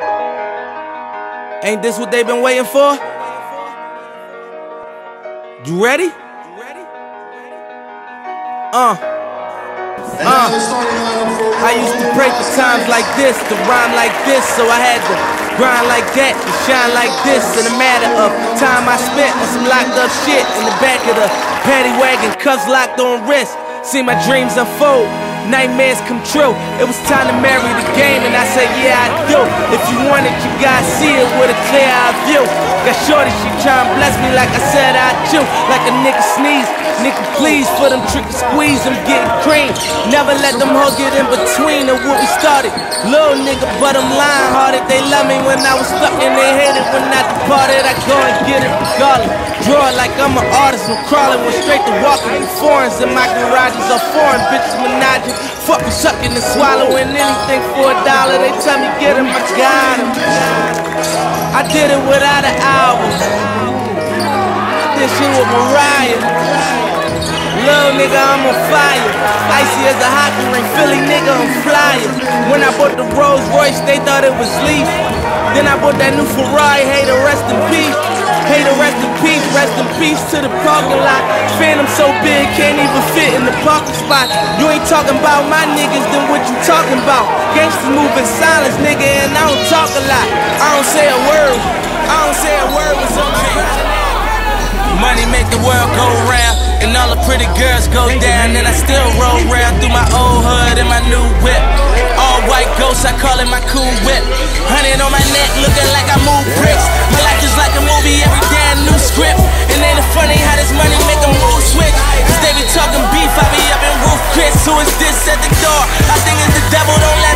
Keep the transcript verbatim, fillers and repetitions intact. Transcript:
Ain't this what they've been waiting for? You ready? Uh. Uh. I used to pray for times like this, to rhyme like this, so I had to grind like that, to shine like this. In a matter of time I spent on some locked up shit in the back of the paddy wagon, cuffs locked on wrist. See my dreams unfold, nightmares come true. It was time to marry the game, and I said, yeah, I do. If you want it, you gotta see it with a clear eye view. Got shorty, she tryna bless me like I said I do. Like a nigga sneeze, nigga please, for them tricky squeeze, I'm getting cream. Never let them hoes get in between of what we started. Little nigga, but I'm lying hearted. They love me when I was stuck and they hated when I departed. I go and get it regardless. Draw it like I'm an artist, I'm crawling, went straight to walking in foreigns. In my garages are foreign bitches menaging. Fucking sucking and swallowing anything for a dollar. They tell me get him, I got him. I did it without an album. This shit with Mariah. Little nigga, I'm on fire. Icy as a hockey ring, Philly nigga, I'm flyer. When I bought the Rolls Royce, they thought it was leaf. Then I bought that new Ferrari, hey, the rest in peace. Hey, the rest in peace, rest in peace to the parking lot. Phantom so big, can't even fit in the parking spot. You ain't talking about my niggas, then what you talking about? Gangsters move in silence, nigga, and I don't talk a lot. I don't say a word, I don't say a word with some money make the world go round, and all the pretty girls go down. And I still roll round through my old hood in my new whip. All white ghosts, I call it my cool whip. Hundred on my neck, looking like I move bricks. My life is like a movie, every day a new script. And ain't it funny how this money make a move switch? Cause they be talking beef, I be up in roof Chris. Who is this at the door? I think it's the devil, don't let